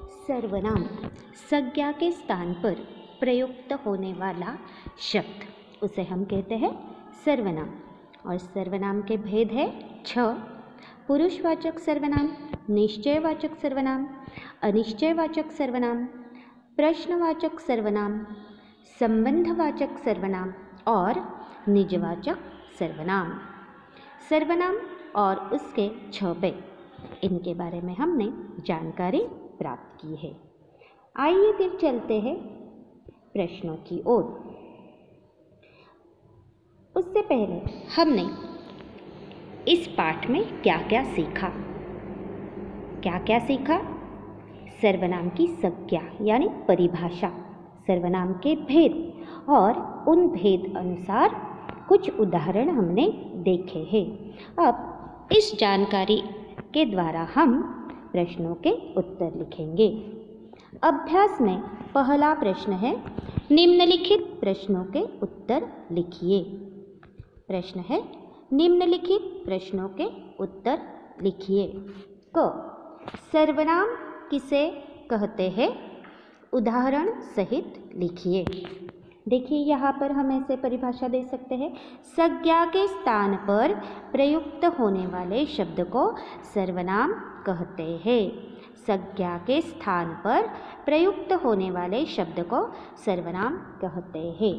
सर्वनाम संज्ञा के स्थान पर प्रयुक्त होने वाला शब्द, उसे हम कहते हैं सर्वनाम। और सर्वनाम के भेद है 6। पुरुषवाचक सर्वनाम, निश्चयवाचक सर्वनाम, अनिश्चयवाचक सर्वनाम, प्रश्नवाचक सर्वनाम, संबंधवाचक सर्वनाम और निजवाचक सर्वनाम। सर्वनाम और उसके 6 भेद, इनके बारे में हमने जानकारी प्राप्त की है। आइए फिर चलते हैं प्रश्नों की ओर। उससे पहले हमने इस पाठ में क्या क्या सीखा? सर्वनाम की संज्ञा यानी परिभाषा, सर्वनाम के भेद और उन भेद अनुसार कुछ उदाहरण हमने देखे हैं। अब इस जानकारी के द्वारा हम प्रश्नों के उत्तर लिखेंगे। अभ्यास में पहला प्रश्न है, निम्नलिखित प्रश्नों के उत्तर लिखिए। प्रश्न है, निम्नलिखित प्रश्नों के उत्तर लिखिए। क, सर्वनाम किसे कहते हैं? उदाहरण सहित लिखिए। देखिए यहाँ पर हम ऐसे परिभाषा दे सकते हैं, संज्ञा के स्थान पर प्रयुक्त होने वाले शब्द को सर्वनाम कहते हैं। संज्ञा के स्थान पर प्रयुक्त होने वाले शब्द को सर्वनाम कहते हैं।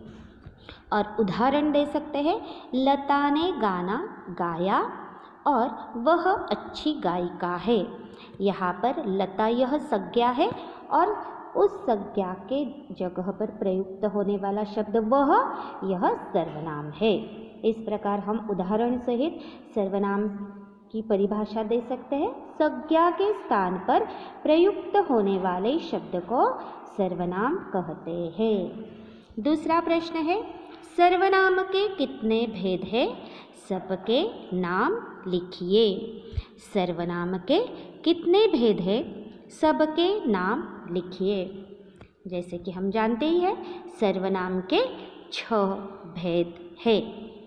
और उदाहरण दे सकते हैं, लता ने गाना गाया और वह अच्छी गायिका है। यहाँ पर लता यह संज्ञा है और उस संज्ञा के जगह पर प्रयुक्त होने वाला शब्द वह, यह सर्वनाम है। इस प्रकार हम उदाहरण सहित सर्वनाम की परिभाषा दे सकते हैं। संज्ञा के स्थान पर प्रयुक्त होने वाले शब्द को सर्वनाम कहते हैं। दूसरा प्रश्न है, सर्वनाम के कितने भेद हैं? सबके नाम लिखिए। सर्वनाम के कितने भेद हैं? सबके नाम लिखिए। जैसे कि हम जानते ही हैं, सर्वनाम के 6 भेद हैं।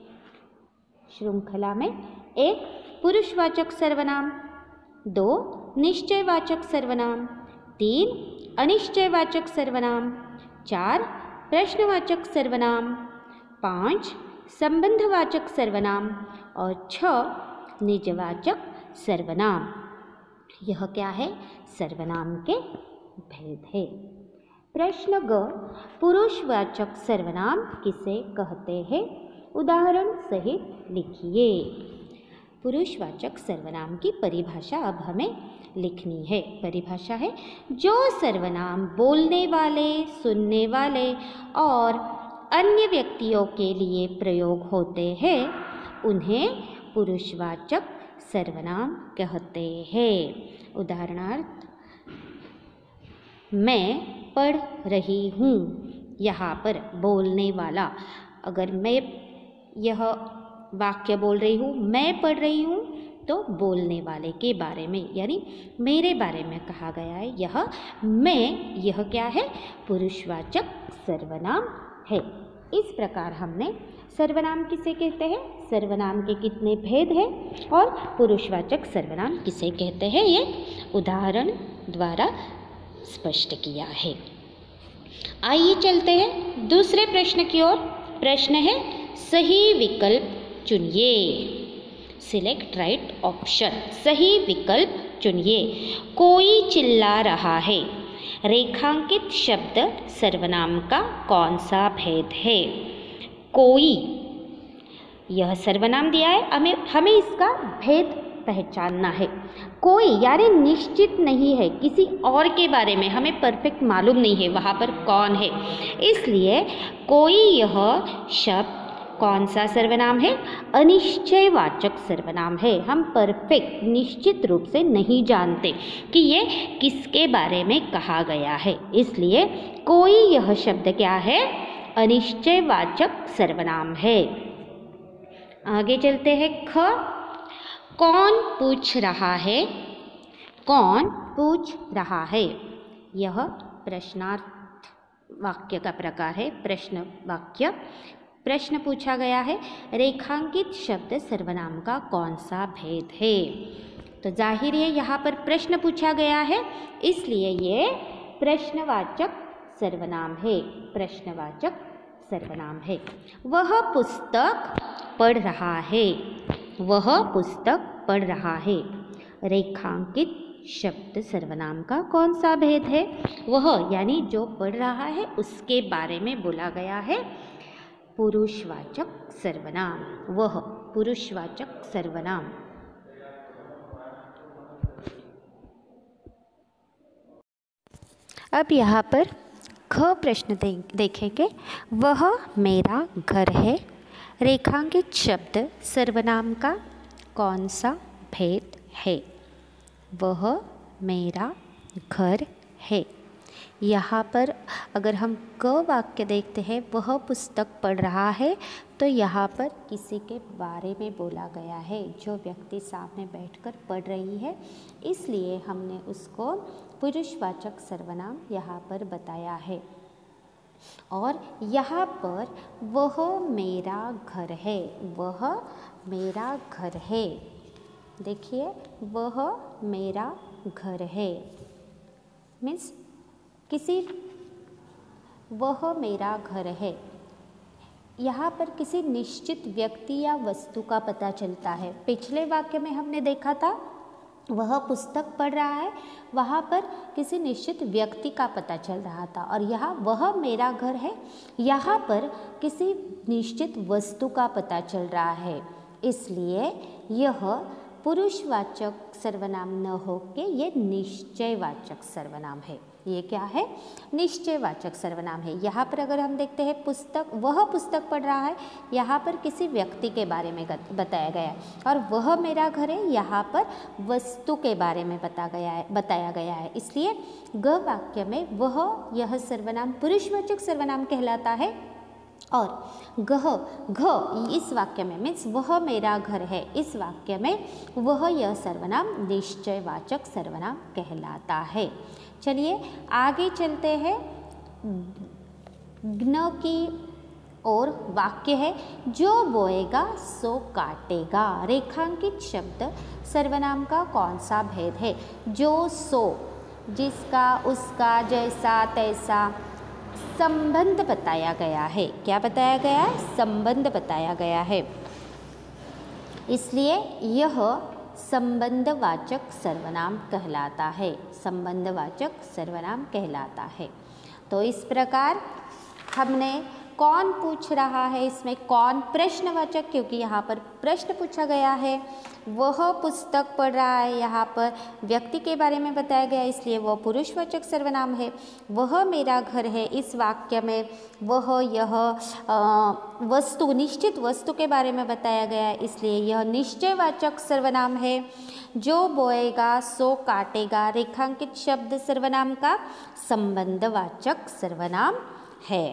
श्रृंखला में 1 पुरुषवाचक सर्वनाम, 2 निश्चयवाचक सर्वनाम, 3 अनिश्चयवाचक सर्वनाम, 4 प्रश्नवाचक सर्वनाम, 5 संबंधवाचक सर्वनाम और 6 निजवाचक सर्वनाम। यह क्या है? सर्वनाम के भेद है। प्रश्न ग, पुरुषवाचक सर्वनाम किसे कहते हैं? उदाहरण सहित लिखिए। पुरुषवाचक सर्वनाम की परिभाषा अब हमें लिखनी है। परिभाषा है, जो सर्वनाम बोलने वाले, सुनने वाले और अन्य व्यक्तियों के लिए प्रयोग होते हैं, उन्हें पुरुषवाचक सर्वनाम कहते हैं। उदाहरणार्थ, मैं पढ़ रही हूँ। यहाँ पर बोलने वाला, अगर मैं यह वाक्य बोल रही हूँ, मैं पढ़ रही हूँ, तो बोलने वाले के बारे में यानी मेरे बारे में कहा गया है। यह क्या है? पुरुषवाचक सर्वनाम है। इस प्रकार हमने सर्वनाम किसे कहते हैं, सर्वनाम के कितने भेद हैं और पुरुषवाचक सर्वनाम किसे कहते हैं, ये उदाहरण द्वारा स्पष्ट किया है। आइए चलते हैं दूसरे प्रश्न की ओर। प्रश्न है, सही विकल्प चुनिए। Select right option. सही विकल्प चुनिए। कोई चिल्ला रहा है। रेखांकित शब्द सर्वनाम का कौन सा भेद है? कोई, यह सर्वनाम दिया है, हमें इसका भेद पहचानना है। कोई यानी निश्चित नहीं है, किसी और के बारे में हमें परफेक्ट मालूम नहीं है वहाँ पर कौन है, इसलिए कोई यह शब्द कौन सा सर्वनाम है? अनिश्चयवाचक सर्वनाम है। हम परफेक्ट निश्चित रूप से नहीं जानते कि ये किसके बारे में कहा गया है, इसलिए कोई यह शब्द क्या है? अनिश्चयवाचक सर्वनाम है। आगे चलते हैं। ख, कौन पूछ रहा है? कौन पूछ रहा है? यह प्रश्नार्थ वाक्य का प्रकार है। प्रश्न वाक्य, प्रश्न पूछा गया है, रेखांकित शब्द सर्वनाम का कौन सा भेद है? तो जाहिर है यहाँ पर प्रश्न पूछा गया है, इसलिए ये प्रश्नवाचक सर्वनाम है, प्रश्नवाचक सर्वनाम है। वह पुस्तक पढ़ रहा है, वह पुस्तक पढ़ रहा है। रेखांकित शब्द सर्वनाम का कौन सा भेद है? वह यानी जो पढ़ रहा है उसके बारे में बोला गया है पुरुषवाचक सर्वनाम, वह पुरुषवाचक सर्वनाम। अब यहाँ पर ख प्रश्न देखेंगे। वह मेरा घर है। रेखांकित शब्द सर्वनाम का कौन सा भेद है? वह मेरा घर है। यहाँ पर अगर हम क वाक्य देखते हैं, वह पुस्तक पढ़ रहा है, तो यहाँ पर किसी के बारे में बोला गया है, जो व्यक्ति सामने बैठकर पढ़ रही है, इसलिए हमने उसको पुरुषवाचक सर्वनाम यहाँ पर बताया है। और यहाँ पर वह मेरा घर है, वह मेरा घर है। देखिए, वह मेरा घर है मीन्स वह मेरा घर है। यहाँ पर किसी निश्चित व्यक्ति या वस्तु का पता चलता है। पिछले वाक्य में हमने देखा था वह पुस्तक पढ़ रहा है, वहाँ पर किसी निश्चित व्यक्ति का पता चल रहा था, और यहाँ वह मेरा घर है, यहाँ पर किसी निश्चित वस्तु का पता चल रहा है। इसलिए यह पुरुषवाचक सर्वनाम न हो के ये निश्चयवाचक सर्वनाम है। ये क्या है? निश्चयवाचक सर्वनाम है। यहाँ पर अगर हम देखते हैं पुस्तक, वह पुस्तक पढ़ रहा है, यहाँ पर किसी व्यक्ति के बारे में बताया गया है, और वह मेरा घर है, यहाँ पर वस्तु के बारे में बताया गया है। इसलिए ग वाक्य में वह यह सर्वनाम पुरुषवाचक सर्वनाम कहलाता है, और घ इस वाक्य में मीन्स वह मेरा घर है, इस वाक्य में वह यह सर्वनाम निश्चयवाचक सर्वनाम कहलाता है। चलिए आगे चलते हैं। ज्ञ की और वाक्य है, जो बोएगा सो काटेगा। रेखांकित शब्द सर्वनाम का कौन सा भेद है? जो, सो, जिसका, उसका, जैसा, तैसा, संबंध बताया गया है। क्या बताया गया है? संबंध बताया गया है, इसलिए यह संबंधवाचक सर्वनाम कहलाता है, संबंधवाचक सर्वनाम कहलाता है। तो इस प्रकार हमने कौन पूछ रहा है, इसमें कौन प्रश्नवाचक, क्योंकि यहाँ पर प्रश्न पूछा गया है। वह पुस्तक पढ़ रहा है, यहाँ पर व्यक्ति के बारे में बताया गया, इसलिए वह पुरुषवाचक सर्वनाम है। वह मेरा घर है, इस वाक्य में वह यह वस्तु, निश्चित वस्तु के बारे में बताया गया है, इसलिए यह निश्चयवाचक सर्वनाम है। जो बोएगा सो काटेगा रेखांकित शब्द सर्वनाम का संबंधवाचक सर्वनाम है।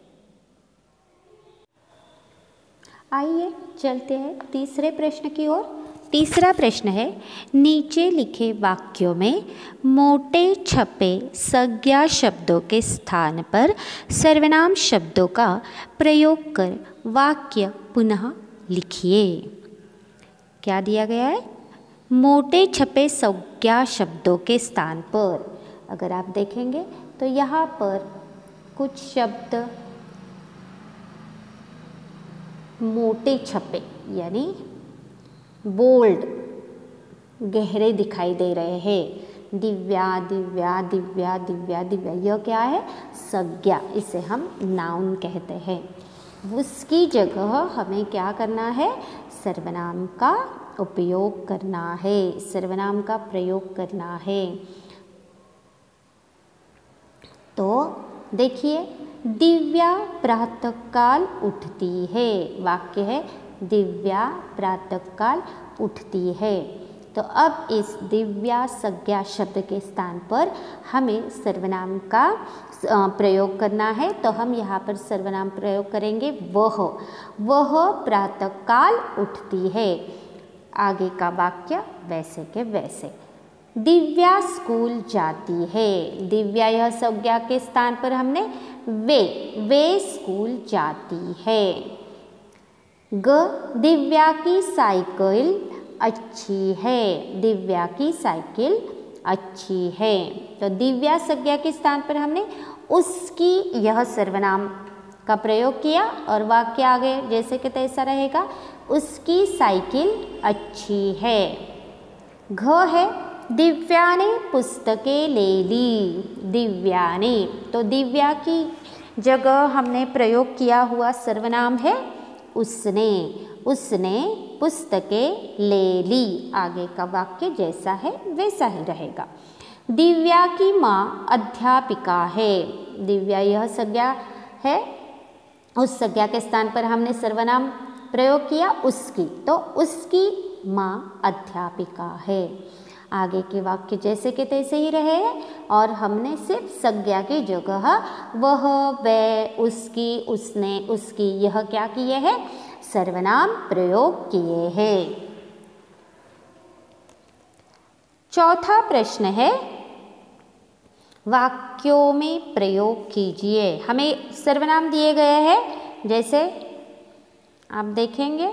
आइए चलते हैं तीसरे प्रश्न की ओर। तीसरा प्रश्न है, नीचे लिखे वाक्यों में मोटे छपे संज्ञा शब्दों के स्थान पर सर्वनाम शब्दों का प्रयोग कर वाक्य पुनः लिखिए। क्या दिया गया है? मोटे छपे संज्ञा शब्दों के स्थान पर। अगर आप देखेंगे तो यहाँ पर कुछ शब्द मोटे छपे यानी बोल्ड, गहरे दिखाई दे रहे हैं। दिव्या, दिव्या, दिव्या, दिव्या, दिव्या, यह क्या है? संज्ञा, इसे हम नाउन कहते हैं। उसकी जगह हमें क्या करना है? सर्वनाम का उपयोग करना है, सर्वनाम का प्रयोग करना है। तो देखिए, दिव्या प्रातःकाल उठती है, वाक्य है दिव्या प्रातःकाल उठती है। तो अब इस दिव्या संज्ञा शब्द के स्थान पर हमें सर्वनाम का प्रयोग करना है। तो हम यहाँ पर सर्वनाम प्रयोग करेंगे वह प्रातःकाल उठती है। आगे का वाक्य वैसे के वैसे। दिव्या स्कूल जाती है, दिव्या यह संज्ञा के स्थान पर हमने वे स्कूल जाती है। दिव्या की साइकिल अच्छी है। दिव्या की साइकिल अच्छी है। तो दिव्या संज्ञा के स्थान पर हमने उसकी यह सर्वनाम का प्रयोग किया और वाक्य आगे जैसे कि तैसा रहेगा, उसकी साइकिल अच्छी है। घ है दिव्या ने पुस्तकें ले ली। दिव्या ने, तो दिव्या की जगह हमने प्रयोग किया हुआ सर्वनाम है उसने। उसने पुस्तकें ले ली। आगे का वाक्य जैसा है वैसा ही रहेगा। दिव्या की माँ अध्यापिका है। दिव्या यह संज्ञा है, उस संज्ञा के स्थान पर हमने सर्वनाम प्रयोग किया उसकी, तो उसकी माँ अध्यापिका है। आगे के वाक्य जैसे के तैसे ही रहे और हमने सिर्फ संज्ञा की जगह वह, वह, उसकी, उसने, उसकी यह क्या किए हैं, सर्वनाम प्रयोग किए हैं। चौथा प्रश्न है वाक्यों में प्रयोग कीजिए। हमें सर्वनाम दिए गए हैं, जैसे आप देखेंगे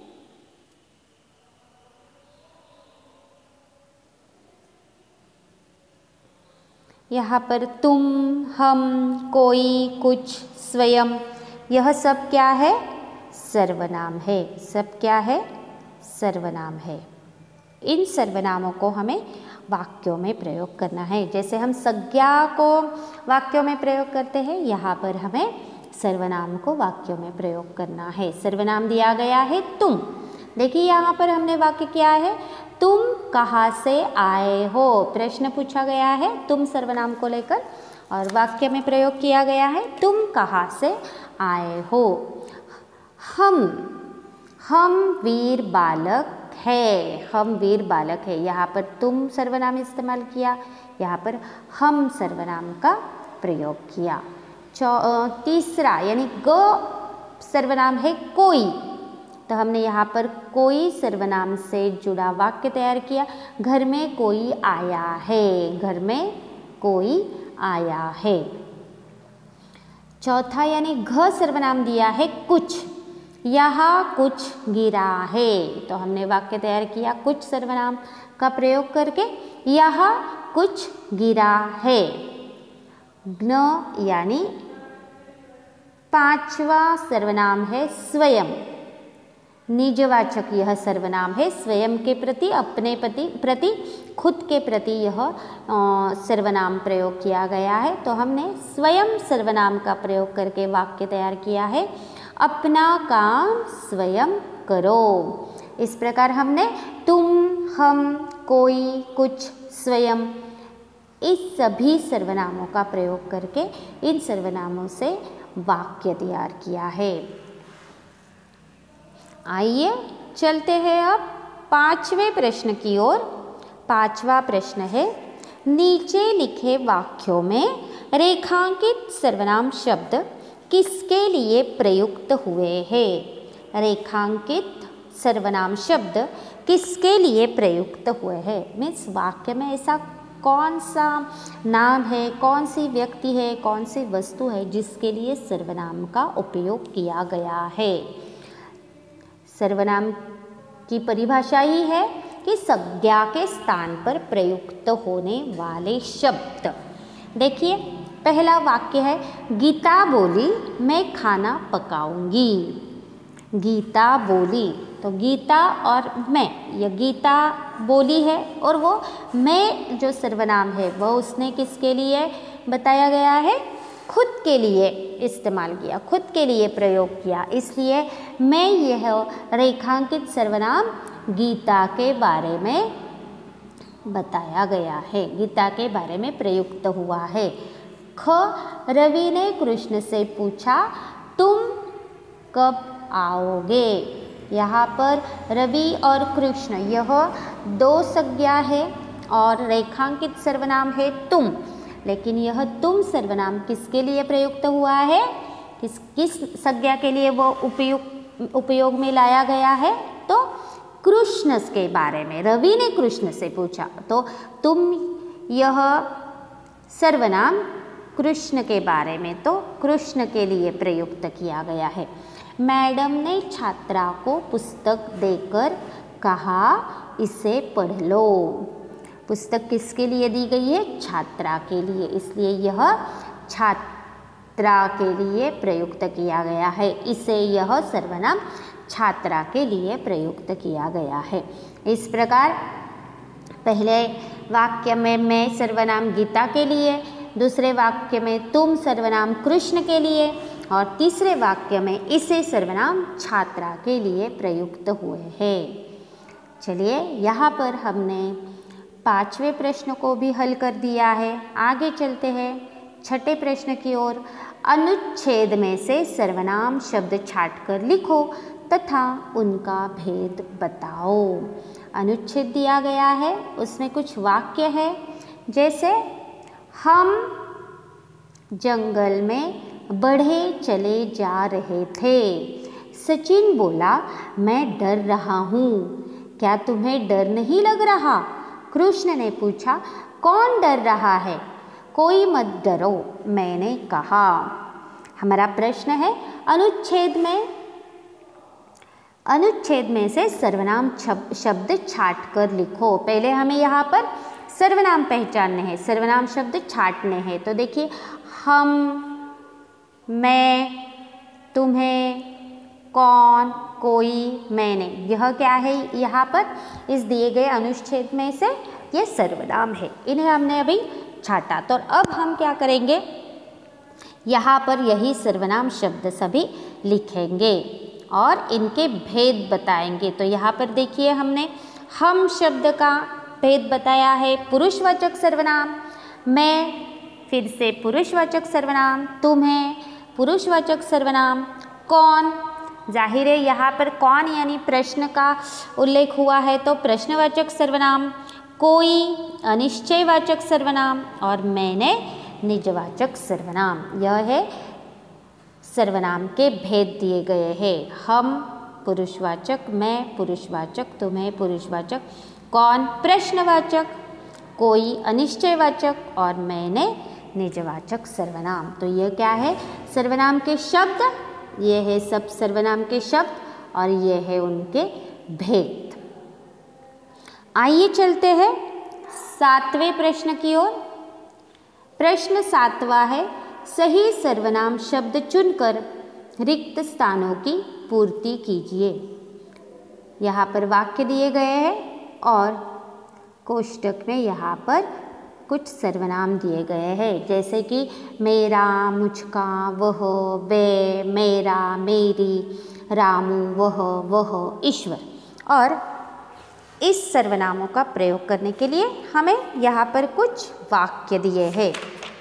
यहाँ पर तुम, हम, कोई, कुछ, स्वयं, यह सब क्या है, सर्वनाम है। सब क्या है, सर्वनाम है। इन सर्वनामों को हमें वाक्यों में प्रयोग करना है। जैसे हम संज्ञा को वाक्यों में प्रयोग करते हैं, यहाँ पर हमें सर्वनाम को वाक्यों में प्रयोग करना है। सर्वनाम दिया गया है तुम। देखिए यहाँ पर हमने वाक्य क्या है, तुम कहाँ से आए हो। प्रश्न पूछा गया है तुम सर्वनाम को लेकर और वाक्य में प्रयोग किया गया है तुम कहाँ से आए हो। हम वीर बालक है। हम वीर बालक है। यहाँ पर तुम सर्वनाम इस्तेमाल किया, यहाँ पर हम सर्वनाम का प्रयोग किया। तीसरा यानी ग सर्वनाम है कोई, तो हमने यहाँ पर कोई सर्वनाम से जुड़ा वाक्य तैयार किया। घर में कोई आया है। घर में कोई आया है। चौथा यानी घ सर्वनाम दिया है कुछ। यहाँ कुछ गिरा है, तो हमने वाक्य तैयार किया कुछ सर्वनाम का प्रयोग करके, यहाँ कुछ गिरा है। ज्ञ यानी पांचवा सर्वनाम है स्वयं। निजवाचक यह सर्वनाम है। स्वयं के प्रति, अपने प्रति, खुद के प्रति यह सर्वनाम प्रयोग किया गया है। तो हमने स्वयं सर्वनाम का प्रयोग करके वाक्य तैयार किया है, अपना काम स्वयं करो। इस प्रकार हमने तुम, हम, कोई, कुछ, स्वयं, इस सभी सर्वनामों का प्रयोग करके इन सर्वनामों से वाक्य तैयार किया है। आइए चलते हैं अब पांचवें प्रश्न की ओर। पांचवा प्रश्न है नीचे लिखे वाक्यों में रेखांकित सर्वनाम शब्द किसके लिए प्रयुक्त हुए हैं। रेखांकित सर्वनाम शब्द किसके लिए प्रयुक्त हुए हैं। मीन्स वाक्य में ऐसा कौन सा नाम है, कौन सी व्यक्ति है, कौन सी वस्तु है जिसके लिए सर्वनाम का उपयोग किया गया है। सर्वनाम की परिभाषा ही है कि संज्ञा के स्थान पर प्रयुक्त होने वाले शब्द। देखिए पहला वाक्य है गीता बोली मैं खाना पकाऊंगी। गीता बोली, तो गीता और मैं, यह गीता बोली है और वो मैं जो सर्वनाम है वो उसने किसके लिए बताया गया है, खुद के लिए इस्तेमाल किया, खुद के लिए प्रयोग किया। इसलिए मैं यह रेखांकित सर्वनाम गीता के बारे में बताया गया है, गीता के बारे में प्रयुक्त हुआ है। ख रवि ने कृष्ण से पूछा तुम कब आओगे। यहाँ पर रवि और कृष्ण यह दो संज्ञा है और रेखांकित सर्वनाम है तुम। लेकिन यह तुम सर्वनाम किसके लिए प्रयुक्त हुआ है, किस संज्ञा के लिए वो उपयोग में लाया गया है, तो कृष्ण के बारे में। रवि ने कृष्ण से पूछा तो तुम यह सर्वनाम कृष्ण के बारे में, तो कृष्ण के लिए प्रयुक्त किया गया है। मैडम ने छात्रा को पुस्तक देकर कहा इसे पढ़ लो। पुस्तक किसके लिए दी गई है? छात्रा के लिए, इसलिए यह छात्रा के लिए प्रयुक्त किया गया है। इसे, यह सर्वनाम छात्रा के लिए प्रयुक्त किया गया है। इस प्रकार पहले वाक्य में मैं सर्वनाम गीता के लिए, दूसरे वाक्य में तुम सर्वनाम कृष्ण के लिए, और तीसरे वाक्य में इसे सर्वनाम छात्रा के लिए प्रयुक्त हुए हैं। चलिए, यहाँ पर हमने 5वें प्रश्न को भी हल कर दिया है। आगे चलते हैं 6ठे प्रश्न की ओर। अनुच्छेद में से सर्वनाम शब्द छांटकर लिखो तथा उनका भेद बताओ। अनुच्छेद दिया गया है, उसमें कुछ वाक्य है, जैसे हम जंगल में बढ़े चले जा रहे थे। सचिन बोला, मैं डर रहा हूँ। क्या तुम्हें डर नहीं लग रहा? कृष्ण ने पूछा, कौन डर रहा है? कोई मत डरो, मैंने कहा। हमारा प्रश्न है, अनुच्छेद में से सर्वनाम शब्द छांटकर लिखो। पहले हमें यहाँ पर सर्वनाम पहचानने हैं, सर्वनाम शब्द छांटने हैं। तो देखिए, हम, मैं, तुम्हें, कौन, कोई, मैंने, यह क्या है? यहाँ पर इस दिए गए अनुच्छेद में से ये सर्वनाम है। इन्हें हमने अभी छांटा, तो अब हम क्या करेंगे? यहाँ पर यही सर्वनाम शब्द सभी लिखेंगे और इनके भेद बताएंगे। तो यहाँ पर देखिए, हमने हम शब्द का भेद बताया है। पुरुषवाचक सर्वनाम, मैं, फिर से पुरुषवाचक सर्वनाम, तुम्हें, पुरुषवाचक सर्वनाम, कौन, जाहिर है यहाँ पर कौन यानी प्रश्न का उल्लेख हुआ है तो प्रश्नवाचक सर्वनाम, कोई अनिश्चयवाचक सर्वनाम, और मैंने निजवाचक सर्वनाम। यह है सर्वनाम के भेद दिए गए हैं। हम पुरुषवाचक, मैं पुरुषवाचक, तुम्हें पुरुषवाचक, कौन प्रश्नवाचक, कोई अनिश्चयवाचक, और मैंने निजवाचक सर्वनाम। तो यह क्या है? सर्वनाम के शब्द, ये है सब सर्वनाम के शब्द और ये है उनके भेद। आइए चलते हैं 7वें प्रश्न की ओर। प्रश्न 7वां है, सही सर्वनाम शब्द चुनकर रिक्त स्थानों की पूर्ति कीजिए। यहाँ पर वाक्य दिए गए हैं और कोष्टक में यहाँ पर कुछ सर्वनाम दिए गए हैं, जैसे कि मेरा, मुझका, वह, वे, मेरा, मेरी, रामू, वह, ईश्वर। और इस सर्वनामों का प्रयोग करने के लिए हमें यहाँ पर कुछ वाक्य दिए हैं।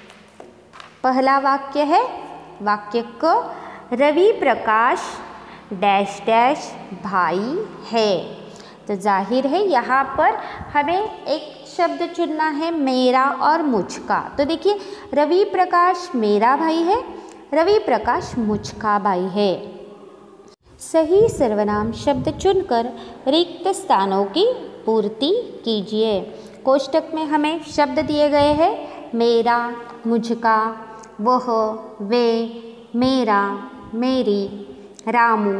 पहला वाक्य है, वाक्य क, रवि प्रकाश डैश डैश भाई है। तो जाहिर है यहाँ पर हमें एक शब्द चुनना है, मेरा और मुझका। तो देखिए, रवि प्रकाश मेरा भाई है, रवि प्रकाश मुझका भाई है। सही सर्वनाम शब्द चुनकर रिक्त स्थानों की पूर्ति कीजिए। कोष्टक में हमें शब्द दिए गए हैं, मेरा, मुझका, वह, वे, मेरा, मेरी, रामू,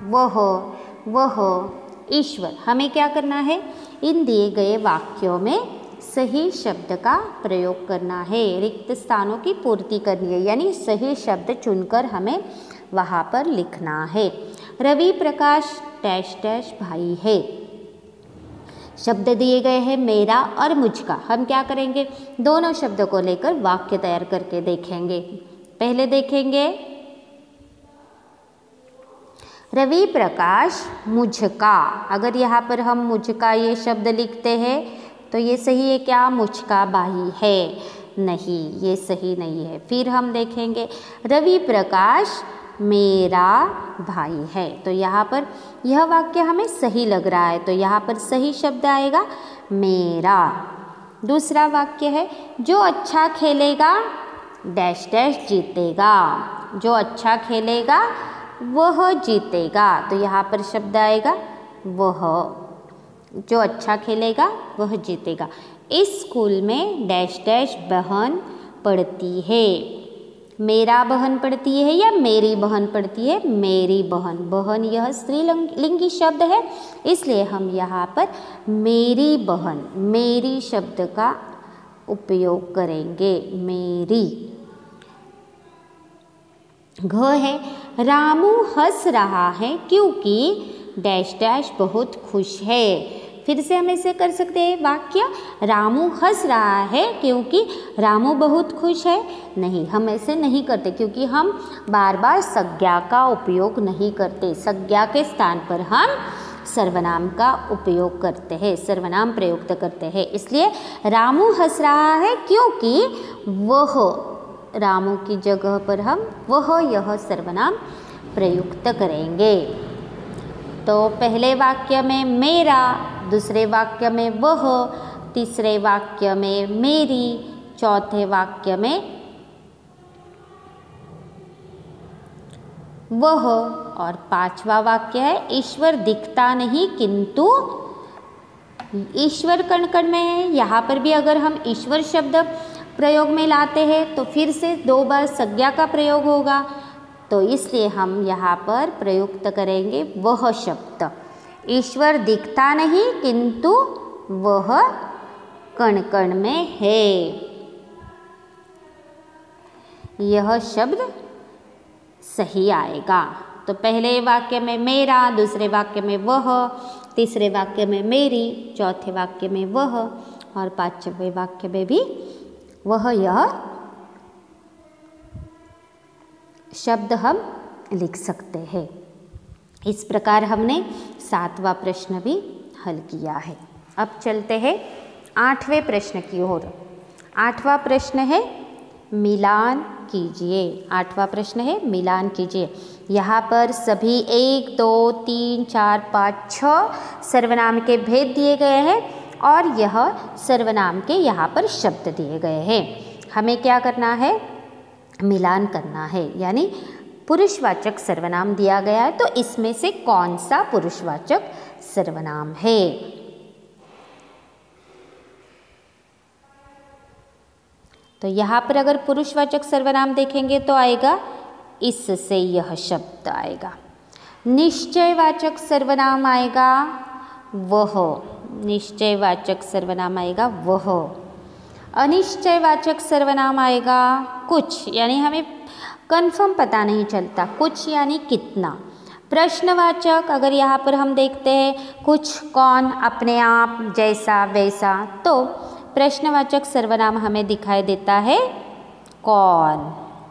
वह, ईश्वर। हमें क्या करना है? इन दिए गए वाक्यों में सही शब्द का प्रयोग करना है, रिक्त स्थानों की पूर्ति करनी है, यानी सही शब्द चुनकर हमें वहाँ पर लिखना है। रवि प्रकाश डैश डैश भाई है। शब्द दिए गए हैं मेरा और मुझका। हम क्या करेंगे? दोनों शब्दों को लेकर वाक्य तैयार करके देखेंगे। पहले देखेंगे, रवि प्रकाश मुझका। अगर यहाँ पर हम मुझका ये शब्द लिखते हैं तो ये सही है क्या? मुझका भाई है? नहीं, ये सही नहीं है। फिर हम देखेंगे, रवि प्रकाश मेरा भाई है। तो यहाँ पर यह वाक्य हमें सही लग रहा है, तो यहाँ पर सही शब्द आएगा मेरा। दूसरा वाक्य है, जो अच्छा खेलेगा डैश डैश जीतेगा। जो अच्छा खेलेगा वह जीतेगा। तो यहाँ पर शब्द आएगा वह। जो अच्छा खेलेगा वह जीतेगा। इस स्कूल में डैश डैश बहन पढ़ती है। मेरा बहन पढ़ती है या मेरी बहन पढ़ती है? मेरी बहन। बहन यह स्त्रीलिंगी शब्द है, इसलिए हम यहाँ पर मेरी बहन, मेरी शब्द का उपयोग करेंगे, मेरी। घ है, रामू हंस रहा है क्योंकि डैश डैश बहुत खुश है। फिर से हम ऐसे कर सकते हैं वाक्य, रामू हंस रहा है क्योंकि रामू बहुत खुश है। नहीं, हम ऐसे नहीं करते क्योंकि हम बार बार संज्ञा का उपयोग नहीं करते। संज्ञा के स्थान पर हम सर्वनाम का उपयोग करते हैं, सर्वनाम प्रयुक्त करते हैं। इसलिए रामू हंस रहा है क्योंकि वह, रामू की जगह पर हम वह, यह सर्वनाम प्रयुक्त करेंगे। तो पहले वाक्य में मेरा, दूसरे वाक्य में वह, तीसरे वाक्य में मेरी, चौथे वाक्य में वह, और पांचवा वाक्य है ईश्वर दिखता नहीं किंतु, ईश्वर कण कण में है। यहाँ पर भी अगर हम ईश्वर शब्द प्रयोग में लाते हैं तो फिर से 2 बार संज्ञा का प्रयोग होगा, तो इसलिए हम यहाँ पर प्रयुक्त करेंगे वह शब्द। ईश्वर दिखता नहीं किंतु वह कण कण में है, यह शब्द सही आएगा। तो पहले वाक्य में मेरा, दूसरे वाक्य में वह, तीसरे वाक्य में मेरी, चौथे वाक्य में वह, और पांचवें वाक्य में भी वह, यह शब्द हम लिख सकते हैं। इस प्रकार हमने 7वां प्रश्न भी हल किया है। अब चलते हैं 8वें प्रश्न की ओर। 8वां प्रश्न है मिलान कीजिए। 8वां प्रश्न है मिलान कीजिए। यहाँ पर सभी 1, 2, 3, 4, 5, 6 सर्वनाम के भेद दिए गए हैं और यह सर्वनाम के यहाँ पर शब्द दिए गए हैं। हमें क्या करना है? मिलान करना है, यानी पुरुषवाचक सर्वनाम दिया गया है तो इसमें से कौन सा पुरुषवाचक सर्वनाम है। तो यहाँ पर अगर पुरुषवाचक सर्वनाम देखेंगे तो आएगा इससे यह शब्द आएगा। निश्चयवाचक सर्वनाम आएगा वह, निश्चयवाचक सर्वनाम आएगा वह। अनिश्चयवाचक सर्वनाम आएगा कुछ, यानी हमें कंफर्म पता नहीं चलता, कुछ यानी कितना। प्रश्नवाचक अगर यहाँ पर हम देखते हैं कुछ, कौन, अपने आप, जैसा, वैसा, तो प्रश्नवाचक सर्वनाम हमें दिखाई देता है कौन।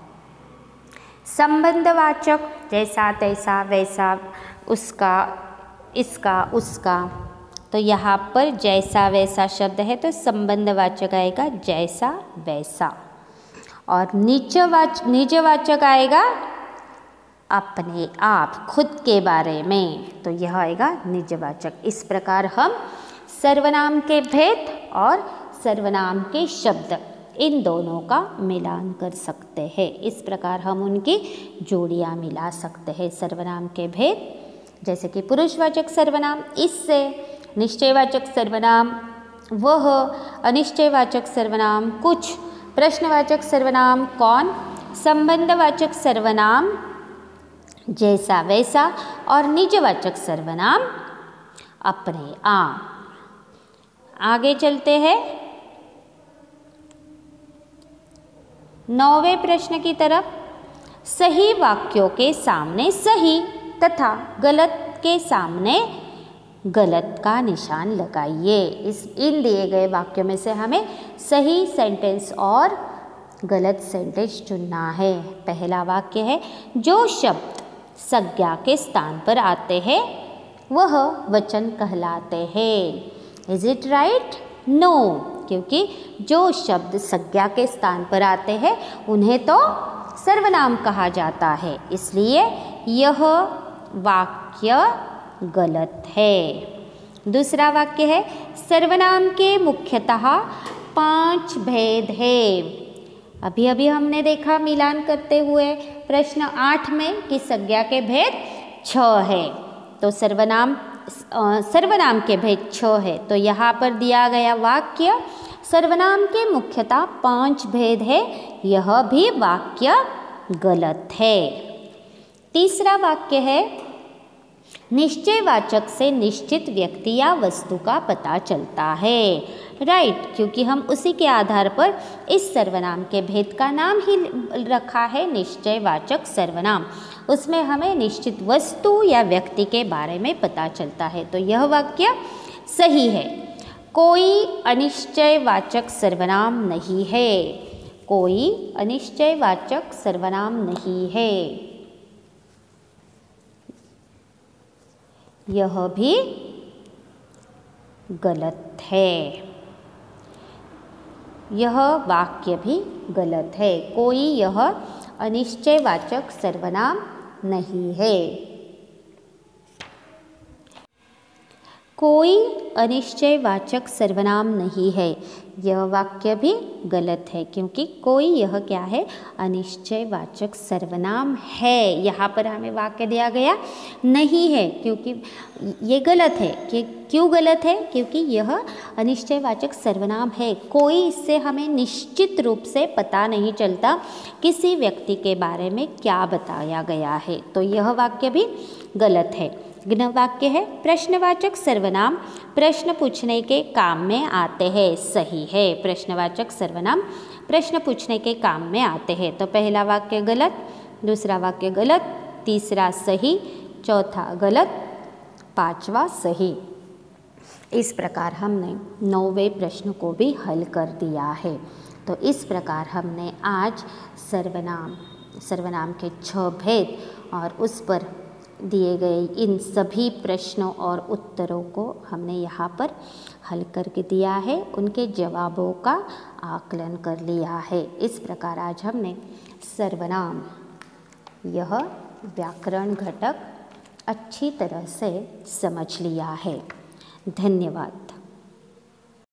संबंधवाचक जैसा, तैसा, वैसा, उसका, इसका, उसका, तो यहाँ पर जैसा वैसा शब्द है तो संबंधवाचक आएगा जैसा वैसा। और निजवाचक आएगा अपने आप, खुद के बारे में, तो यह आएगा निजवाचक। इस प्रकार हम सर्वनाम के भेद और सर्वनाम के शब्द इन दोनों का मिलान कर सकते हैं। इस प्रकार हम उनकी जोड़ियाँ मिला सकते हैं। सर्वनाम के भेद जैसे कि पुरुषवाचक सर्वनाम इससे, निश्चयवाचक सर्वनाम वह, अनिश्चयवाचक सर्वनाम कुछ, प्रश्नवाचक सर्वनाम कौन, संबंधवाचक सर्वनाम जैसा वैसा और निजवाचक सर्वनाम अपने आप। आगे चलते हैं 9वें प्रश्न की तरफ। सही वाक्यों के सामने सही तथा गलत के सामने गलत का निशान लगाइए। इन दिए गए वाक्यों में से हमें सही सेंटेंस और गलत सेंटेंस चुनना है। पहला वाक्य है जो शब्द संज्ञा के स्थान पर आते हैं वह वचन कहलाते हैं। Is it right? नो, क्योंकि जो शब्द संज्ञा के स्थान पर आते हैं उन्हें तो सर्वनाम कहा जाता है, इसलिए यह वाक्य गलत है। दूसरा वाक्य है सर्वनाम के मुख्यतः 5 भेद हैं। अभी अभी हमने देखा मिलान करते हुए प्रश्न 8 में कि संज्ञा के भेद 6 है, तो सर्वनाम सर्वनाम के भेद 6 है। तो यहाँ पर दिया गया वाक्य सर्वनाम के मुख्यतः 5 भेद है, यह भी वाक्य गलत है। तीसरा वाक्य है निश्चयवाचक से निश्चित व्यक्ति या वस्तु का पता चलता है। राइट, क्योंकि हम उसी के आधार पर इस सर्वनाम के भेद का नाम ही रखा है निश्चयवाचक सर्वनाम। उसमें हमें निश्चित वस्तु या व्यक्ति के बारे में पता चलता है। तो यह वाक्य सही है। कोई अनिश्चयवाचक सर्वनाम नहीं है। कोई अनिश्चयवाचक सर्वनाम नहीं है, यह भी गलत है। यह वाक्य भी गलत है। कोई यह अनिश्चयवाचक सर्वनाम नहीं है। कोई अनिश्चयवाचक सर्वनाम नहीं है, यह वाक्य भी गलत है, क्योंकि कोई यह क्या है, अनिश्चयवाचक सर्वनाम है। यहाँ पर हमें वाक्य दिया गया नहीं है, क्योंकि ये गलत है। कि क्यों गलत है? क्योंकि यह अनिश्चयवाचक सर्वनाम है। कोई इससे हमें निश्चित रूप से पता नहीं चलता किसी व्यक्ति के बारे में क्या बताया गया है। तो यह वाक्य भी गलत है। अगला वाक्य है प्रश्नवाचक सर्वनाम प्रश्न पूछने के काम में आते हैं। सही है, प्रश्नवाचक सर्वनाम प्रश्न पूछने के काम में आते हैं। तो पहला वाक्य गलत, दूसरा वाक्य गलत, तीसरा सही, चौथा गलत, पांचवा सही। इस प्रकार हमने 9वें प्रश्न को भी हल कर दिया है। तो इस प्रकार हमने आज सर्वनाम के 6 भेद और उस पर दिए गए इन सभी प्रश्नों और उत्तरों को हमने यहाँ पर हल करके दिया है, उनके जवाबों का आकलन कर लिया है। इस प्रकार आज हमने सर्वनाम यह व्याकरण घटक अच्छी तरह से समझ लिया है। धन्यवाद।